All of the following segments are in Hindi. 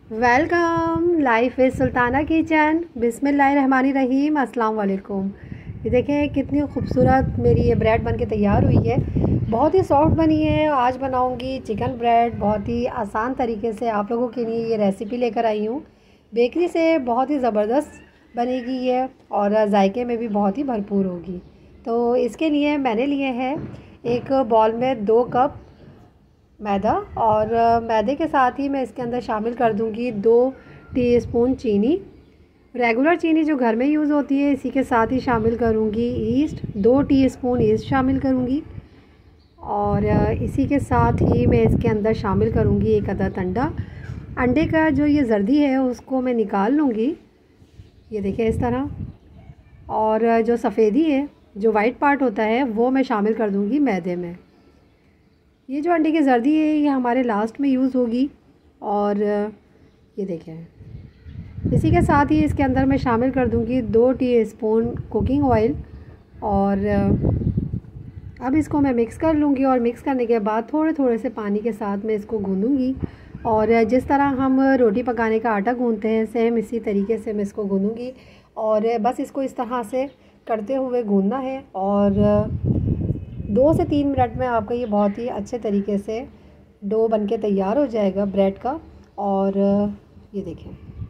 Welcome life is Sultana kitchen. बिस्मिल्लाहिर्रहमानिर्रहीम। अस्सलाम वालेकुम। ये देखें कितनी खूबसूरत मेरी ये ब्रेड बन के तैयार हुई है। बहुत ही सॉफ्ट बनी है। आज बनाऊंगी चिकन ब्रेड बहुत ही आसान तरीके से। आप लोगों के लिए ये रेसिपी लेकर आई हूँ। बेकरी से बहुत ही ज़बरदस्त बनेगी ये और जायके में भी बहुत ही भरपूर होगी। तो इसके लिए मैंने लिए हैं एक बॉल में 2 कप मैदा और मैदे के साथ ही मैं इसके अंदर शामिल कर दूंगी 2 टीस्पून चीनी। रेगुलर चीनी जो घर में यूज़ होती है, इसी के साथ ही शामिल करूंगी ईस्ट, 2 टीस्पून ईस्ट शामिल करूंगी। और इसी के साथ ही मैं इसके अंदर शामिल करूंगी 1 अदद अंडा। अंडे का जो ये जर्दी है उसको मैं निकाल लूँगी, ये देखिए इस तरह। और जो सफ़ेदी है, जो वाइट पार्ट होता है, वो मैं शामिल कर दूँगी मैदे में। ये जो अंडे की जर्दी है ये हमारे लास्ट में यूज़ होगी। और ये देखें, इसी के साथ ही इसके अंदर मैं शामिल कर दूंगी 2 टीस्पून कुकिंग ऑयल। और अब इसको मैं मिक्स कर लूँगी और मिक्स करने के बाद थोड़े थोड़े से पानी के साथ मैं इसको गूँधूँगी। और जिस तरह हम रोटी पकाने का आटा गूँधते हैं, सेम इसी तरीके से मैं इसको गूँधूँगी। और बस इसको इस तरह से करते हुए गूँधना है। और 2 से 3 मिनट में आपका ये बहुत ही अच्छे तरीके से डो बनके तैयार हो जाएगा ब्रेड का। और ये देखें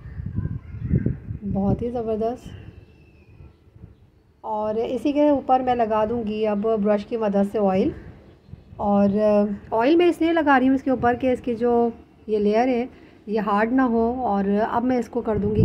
बहुत ही ज़बरदस्त। और इसी के ऊपर मैं लगा दूंगी अब ब्रश की मदद से ऑयल। और ऑयल मैं इसलिए लगा रही हूँ इसके ऊपर कि इसकी जो ये लेयर है ये हार्ड ना हो। और अब मैं इसको कर दूंगी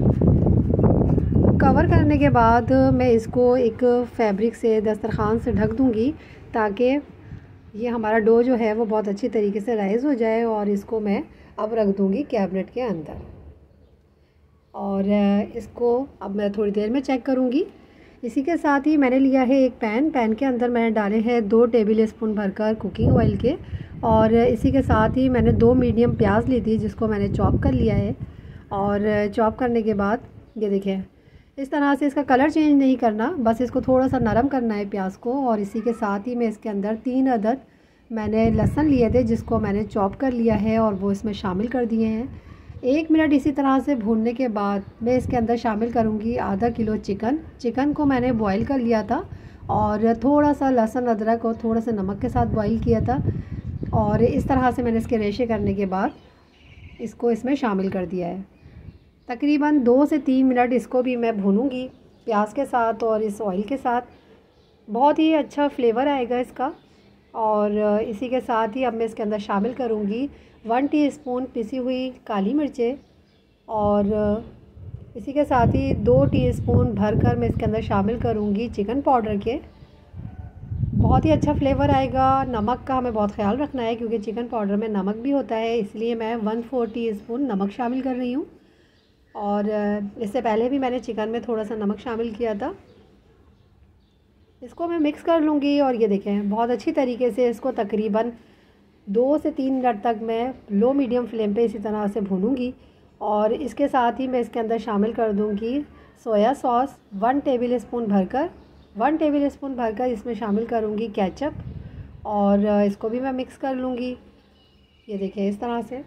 कवर करने के बाद मैं इसको एक फैब्रिक से, दस्तरखान से ढक दूंगी ताकि ये हमारा डो जो है वो बहुत अच्छी तरीके से राइज़ हो जाए। और इसको मैं अब रख दूंगी कैबिनेट के अंदर। और इसको अब मैं थोड़ी देर में चेक करूंगी। इसी के साथ ही मैंने लिया है एक पैन के अंदर मैंने डाले हैं 2 table spoon cooking oil के। और इसी के साथ ही मैंने 2 मीडियम प्याज ली थी जिसको मैंने चॉप कर लिया है। और चॉप करने के बाद ये देखें इस तरह से, इसका कलर चेंज नहीं करना, बस इसको थोड़ा सा नरम करना है प्याज को। और इसी के साथ ही मैं इसके अंदर 3 अदद मैंने लहसुन लिए थे जिसको मैंने चॉप कर लिया है और वो इसमें शामिल कर दिए हैं। 1 मिनट इसी तरह से भूनने के बाद मैं इसके अंदर शामिल करूँगी आधा किलो चिकन को मैंने बॉईल कर लिया था। और थोड़ा सा लहसुन अदरक और थोड़ा सा नमक के साथ बॉईल किया था। और इस तरह से मैंने इसके रेशे करने के बाद इसको इसमें शामिल कर दिया है। तकरीबन 2 से 3 मिनट इसको भी मैं भूनूंगी प्याज के साथ और इस ऑयल के साथ। बहुत ही अच्छा फ्लेवर आएगा इसका। और इसी के साथ ही अब मैं इसके अंदर शामिल करूंगी 1 टीस्पून पिसी हुई काली मिर्चें। और इसी के साथ ही 2 टीस्पून भरकर मैं इसके अंदर शामिल करूंगी चिकन पाउडर के। बहुत ही अच्छा फ्लेवर आएगा। नमक का हमें बहुत ख्याल रखना है क्योंकि चिकन पाउडर में नमक भी होता है, इसलिए मैं 1/4 टीस्पून नमक शामिल कर रही हूँ। और इससे पहले भी मैंने चिकन में थोड़ा सा नमक शामिल किया था। इसको मैं मिक्स कर लूँगी। और ये देखें बहुत अच्छी तरीके से इसको तकरीबन 2 से 3 मिनट तक मैं लो मीडियम फ्लेम पे इसी तरह से भूनूंगी। और इसके साथ ही मैं इसके अंदर शामिल कर दूँगी सोया सॉस 1 टेबल स्पून भरकर इसमें शामिल करूँगी केचप। और इसको भी मैं मिक्स कर लूँगी। ये देखें इस तरह से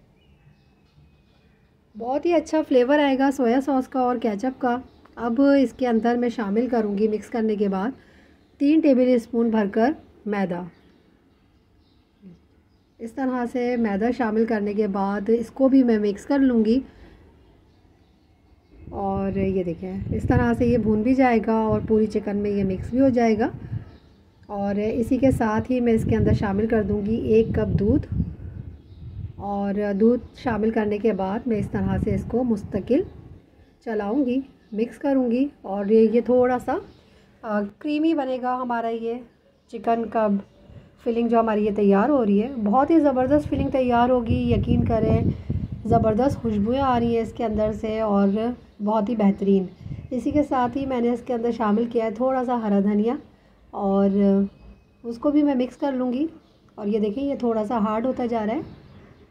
बहुत ही अच्छा फ्लेवर आएगा सोया सॉस का और केचप का। अब इसके अंदर मैं शामिल करूँगी मिक्स करने के बाद 3 टेबल स्पून भरकर मैदा। इस तरह से मैदा शामिल करने के बाद इसको भी मैं मिक्स कर लूँगी। और ये देखें इस तरह से ये भून भी जाएगा और पूरी चिकन में ये मिक्स भी हो जाएगा। और इसी के साथ ही मैं इसके अंदर शामिल कर दूँगी 1 कप दूध। और दूध शामिल करने के बाद मैं इस तरह से इसको मुस्तकिल चलाऊंगी, मिक्स करूंगी। और ये थोड़ा सा क्रीमी बनेगा हमारा ये चिकन का फिलिंग जो हमारी ये तैयार हो रही है। बहुत ही ज़बरदस्त फिलिंग तैयार होगी, यकीन करें। ज़बरदस्त खुशबुएँ आ रही हैं इसके अंदर से और बहुत ही बेहतरीन। इसी के साथ ही मैंने इसके अंदर शामिल किया है थोड़ा सा हरा धनिया और उसको भी मैं मिक्स कर लूँगी। और ये देखिए ये थोड़ा सा हार्ड होता जा रहा है।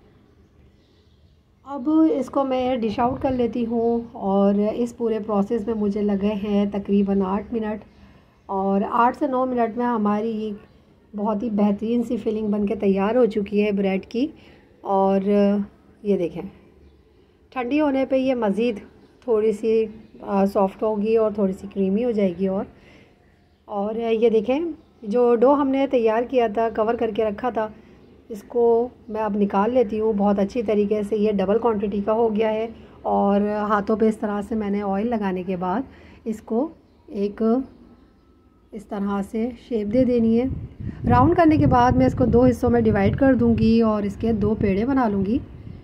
अब इसको मैं डिश आउट कर लेती हूँ। और इस पूरे प्रोसेस में मुझे लगे हैं तकरीबन 8 मिनट। और 8 से 9 मिनट में हमारी बहुत ही बेहतरीन सी फिलिंग बन के तैयार हो चुकी है ब्रेड की। और ये देखें ठंडी होने पे ये मज़ीद थोड़ी सी सॉफ्ट होगी और थोड़ी सी क्रीमी हो जाएगी। और ये देखें, जो डो हमने तैयार किया था, कवर करके रखा था, इसको मैं अब निकाल लेती हूँ। बहुत अच्छी तरीके से ये डबल क्वांटिटी का हो गया है। और हाथों पे इस तरह से मैंने ऑयल लगाने के बाद इसको एक इस तरह से शेप दे देनी है। राउंड करने के बाद मैं इसको 2 हिस्सों में डिवाइड कर दूँगी और इसके 2 पेड़े बना लूँगी।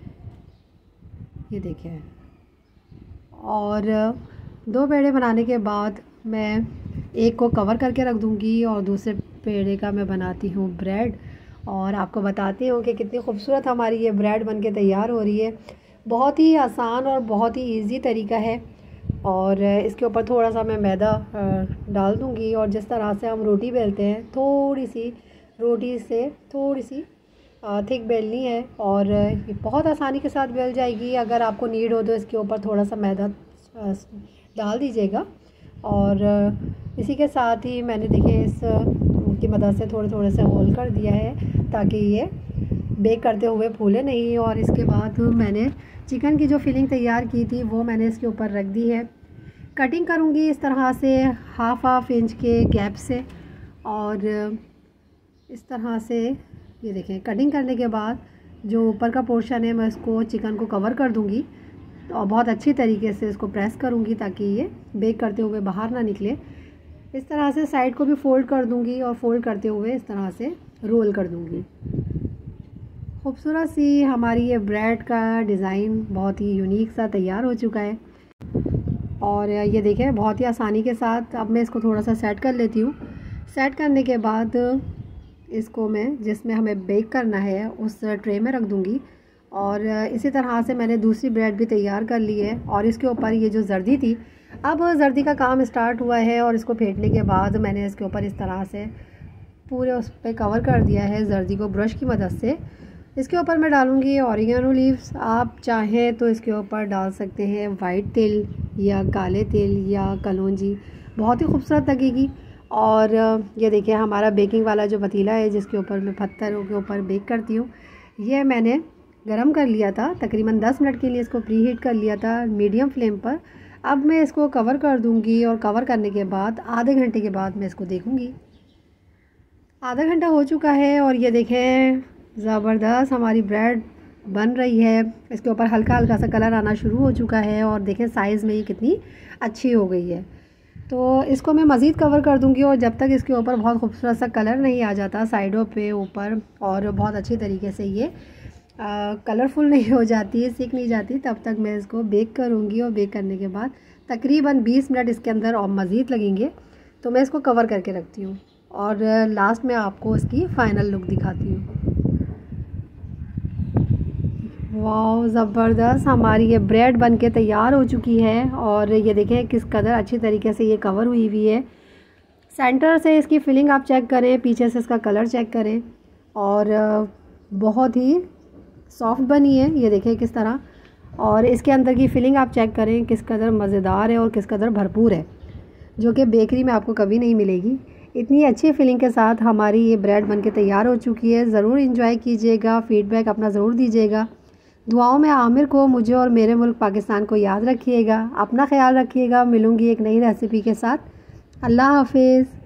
ये देखिए, और 2 पेड़े बनाने के बाद मैं एक को कवर करके रख दूँगी और दूसरे पेड़े का मैं बनाती हूँ ब्रेड। और आपको बताती हूँ कि कितनी खूबसूरत हमारी ये ब्रेड बनके तैयार हो रही है। बहुत ही आसान और बहुत ही इजी तरीका है। और इसके ऊपर थोड़ा सा मैं मैदा डाल दूँगी और जिस तरह से हम रोटी बेलते हैं, थोड़ी सी रोटी से थोड़ी सी थिक बेलनी है और ये बहुत आसानी के साथ बेल जाएगी। अगर आपको नीड हो तो इसके ऊपर थोड़ा सा मैदा डाल दीजिएगा। और इसी के साथ ही मैंने देखिए इस की मदद से थोड़े थोड़े से होल कर दिया है ताकि ये बेक करते हुए फूले नहीं। और इसके बाद मैंने चिकन की जो फिलिंग तैयार की थी वो मैंने इसके ऊपर रख दी है। कटिंग करूँगी इस तरह से हाफ इंच के गैप से। और इस तरह से ये देखें, कटिंग करने के बाद जो ऊपर का पोर्शन है मैं इसको चिकन को कवर कर दूँगी और बहुत अच्छी तरीके से इसको प्रेस करूँगी ताकि ये बेक करते हुए बाहर ना निकले। इस तरह से साइड को भी फ़ोल्ड कर दूँगी और फ़ोल्ड करते हुए इस तरह से रोल कर दूँगी। खूबसूरत सी हमारी ये ब्रेड का डिज़ाइन बहुत ही यूनिक सा तैयार हो चुका है। और ये देखें, बहुत ही आसानी के साथ अब मैं इसको थोड़ा सा सेट कर लेती हूँ। सेट करने के बाद इसको मैं जिसमें हमें बेक करना है उस ट्रे में रख दूँगी। और इसी तरह से मैंने दूसरी ब्रेड भी तैयार कर ली है। और इसके ऊपर ये जो जर्दी थी, अब जर्दी का काम स्टार्ट हुआ है और इसको फेंटने के बाद मैंने इसके ऊपर इस तरह से पूरे उस पर कवर कर दिया है जर्दी को ब्रश की मदद से। इसके ऊपर मैं डालूँगी ऑरिगेनो लीव्स। आप चाहें तो इसके ऊपर डाल सकते हैं वाइट तिल या काले तिल या कलौंजी, बहुत ही खूबसूरत लगेगी। और ये देखिए, हमारा बेकिंग वाला जो पतीला है जिसके ऊपर मैं पत्थरों के ऊपर बेक करती हूँ, ये मैंने गरम कर लिया था। तकरीबन 10 मिनट के लिए इसको प्री हीट कर लिया था मीडियम फ्लेम पर। अब मैं इसको कवर कर दूँगी और कवर करने के बाद आधे घंटे के बाद मैं इसको देखूँगी। आधा घंटा हो चुका है और ये देखें, ज़बरदस्त हमारी ब्रेड बन रही है। इसके ऊपर हल्का हल्का सा कलर आना शुरू हो चुका है और देखें साइज़ में ये कितनी अच्छी हो गई है। तो इसको मैं मज़ीद कवर कर दूंगी और जब तक इसके ऊपर बहुत खूबसूरत सा कलर नहीं आ जाता साइडों पे ऊपर और बहुत अच्छी तरीके से ये कलरफुल नहीं हो जाती है, सीख नहीं जाती, तब तक मैं इसको बेक करूँगी। और बेक करने के बाद तकरीबन 20 मिनट इसके अंदर और मज़ीद लगेंगे, तो मैं इसको कवर करके रखती हूँ और लास्ट में आपको इसकी फ़ाइनल लुक दिखाती हूँ। वाह, ज़बरदस्त हमारी ये ब्रेड बनके तैयार हो चुकी है। और ये देखें किस कदर अच्छी तरीके से ये कवर हुई हुई है। सेंटर से इसकी फिलिंग आप चेक करें, पीछे से इसका कलर चेक करें और बहुत ही सॉफ्ट बनी है, ये देखें किस तरह। और इसके अंदर की फिलिंग आप चेक करें किस कदर मज़ेदार है और किस कदर भरपूर है, जो कि बेकरी में आपको कभी नहीं मिलेगी। इतनी अच्छी फिलिंग के साथ हमारी ये ब्रेड बनके तैयार हो चुकी है। ज़रूर इंजॉय कीजिएगा, फ़ीडबैक अपना ज़रूर दीजिएगा। दुआओं में आमिर को, मुझे और मेरे मुल्क पाकिस्तान को याद रखिएगा। अपना ख्याल रखिएगा। मिलूँगी एक नई रेसिपी के साथ। अल्लाह हाफिज़।